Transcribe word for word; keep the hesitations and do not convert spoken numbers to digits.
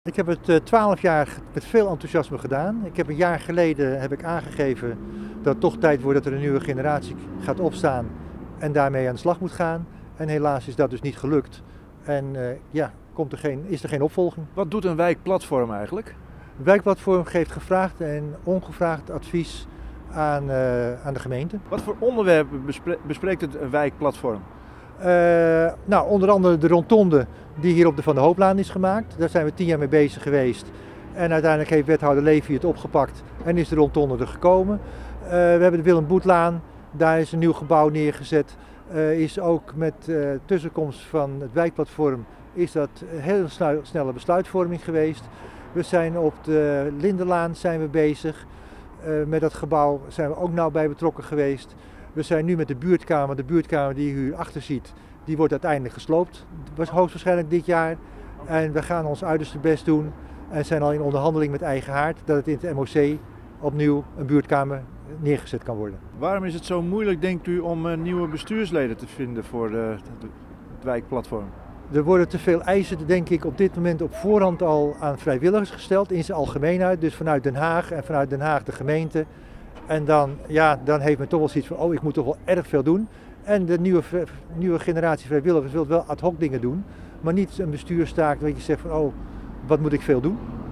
Ik heb het twaalf jaar met veel enthousiasme gedaan. Ik heb een jaar geleden heb ik aangegeven dat het toch tijd wordt dat er een nieuwe generatie gaat opstaan en daarmee aan de slag moet gaan. En helaas is dat dus niet gelukt. En uh, ja, komt er geen, is er geen opvolging. Wat doet een wijkplatform eigenlijk? Het wijkplatform geeft gevraagd en ongevraagd advies aan, uh, aan de gemeente. Wat voor onderwerpen bespre bespreekt het een wijkplatform? Uh, nou, onder andere de rondtonde die hier op de Van der Hooplaan is gemaakt. Daar zijn we tien jaar mee bezig geweest. En uiteindelijk heeft wethouder Levy het opgepakt en is de rondtonde er gekomen. Uh, we hebben de Willem Boetlaan, daar is een nieuw gebouw neergezet. Uh, is ook met uh, tussenkomst van het wijkplatform is dat een heel snelle besluitvorming geweest. We zijn op de Lindenlaan zijn we bezig. Uh, met dat gebouw zijn we ook nauw bij betrokken geweest. We zijn nu met de buurtkamer, de buurtkamer die u achter ziet, die wordt uiteindelijk gesloopt. Dat was hoogstwaarschijnlijk dit jaar. En we gaan ons uiterste best doen en zijn al in onderhandeling met Eigen Haard dat het in het M O C opnieuw een buurtkamer neergezet kan worden. Waarom is het zo moeilijk, denkt u, om uh, nieuwe bestuursleden te vinden voor de, de, het wijkplatform? Er worden te veel eisen, denk ik, op dit moment op voorhand al aan vrijwilligers gesteld, in zijn algemeenheid. Dus vanuit Den Haag en vanuit Den Haag de gemeente. En dan, ja, dan heeft men toch wel zoiets van, oh, ik moet toch wel erg veel doen. En de nieuwe, nieuwe generatie vrijwilligers wil wel ad hoc dingen doen, maar niet een bestuurstaak dat je zegt van, oh, wat moet ik veel doen?